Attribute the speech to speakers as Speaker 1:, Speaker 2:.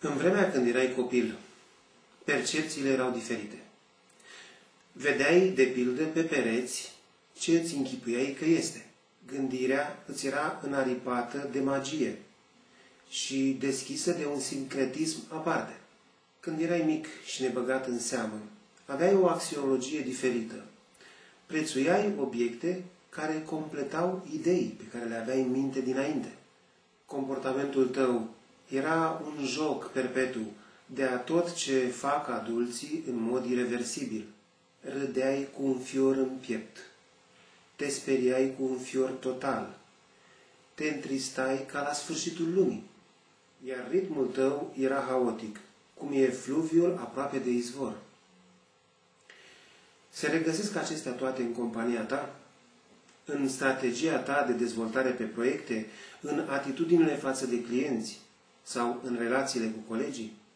Speaker 1: În vremea când erai copil, percepțiile erau diferite. Vedeai, de pildă, pe pereți ce îți închipuiai că este. Gândirea îți era înaripată de magie și deschisă de un sincretism aparte. Când erai mic și nebăgat în seamă, aveai o axiologie diferită. Prețuiai obiecte care completau idei pe care le aveai în minte dinainte. Comportamentul tău era un joc perpetu de a tot ce fac adulții în mod irreversibil. Râdeai cu un fior în piept. Te speriai cu un fior total. Te întristai ca la sfârșitul lumii. Iar ritmul tău era haotic, cum e fluviul aproape de izvor. Se regăsesc acestea toate în compania ta? În strategia ta de dezvoltare pe proiecte, în atitudinile față de clienți sau în relațiile cu colegii?